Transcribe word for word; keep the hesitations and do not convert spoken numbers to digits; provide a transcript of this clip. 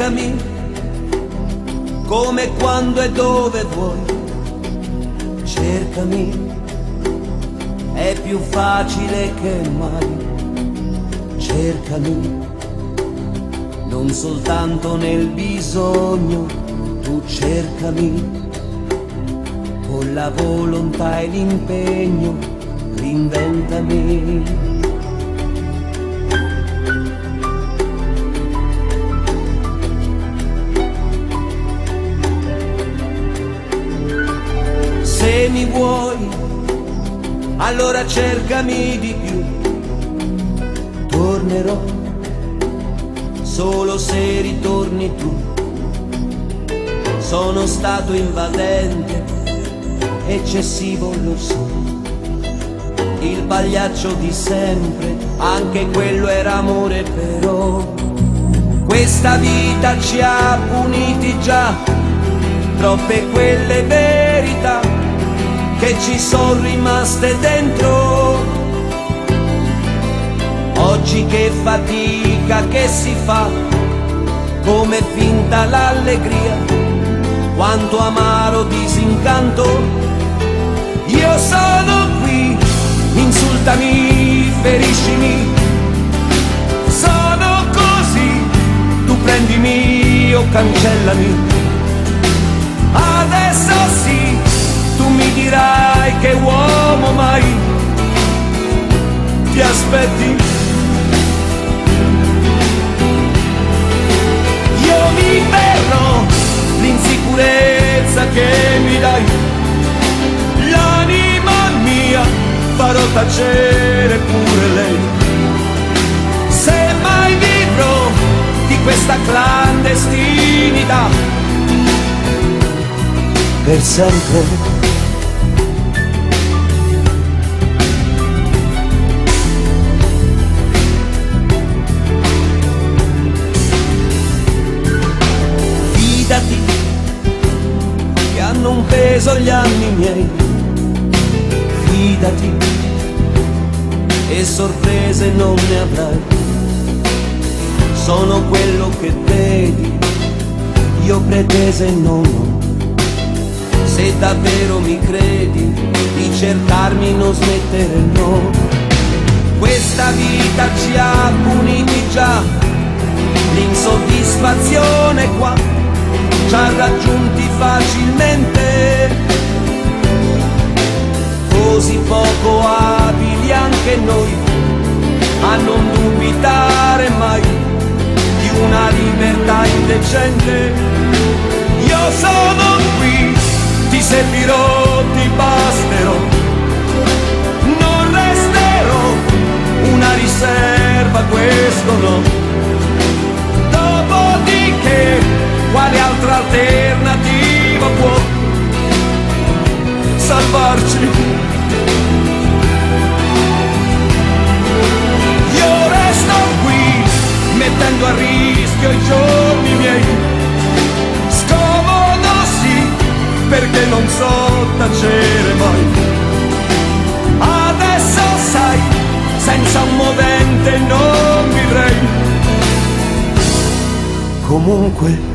cercami come, quando e dove vuoi. Cercami, è più facile che mai. Cercami, non soltanto nel bisogno, tu cercami con la volontà e l'impegno, reinventami. Se mi vuoi, allora cercami di più. Tornerò solo se ritorni tu. Sono stato invadente, eccessivo lo so. Il pagliaccio di sempre, anche quello era amore però. Questa vita ci ha puniti già, troppe quelle verità che ci sono rimaste dentro. Oggi che fatica che si fa, come finta l'allegria, quanto amaro disincanto. Io sono qui, insultami, feriscimi, sono così, tu prendimi o cancellami. Adesso sì, tu mi dirai che uomo mai ti aspetti. Io mi berrò l'insicurezza che mi dai, l'anima mia farò tacere pure lei. Se mai vivrò di questa clandestinità per sempre. Fidati che hanno un peso gli anni miei, fidati e sorprese non ne avrai. Sono quello che vedi, io pretese non ho. Se davvero mi credi, di cercarmi non smettere no. Questa vita ci ha puniti già, l'insoddisfazione qua ci ha raggiunti facilmente. Così poco abili anche noi a non dubitare mai di una libertà indecente. Io sono qui, ti servirò, ti basterò, non resterò una riserva, questo no. Dopodiché, quale altra alternativa può salvarci? Io resto qui, mettendo a rischio i giorni miei. Scomodo sì, perché non so tacere mai. Adesso sai, senza un movente non vivrei. Comunque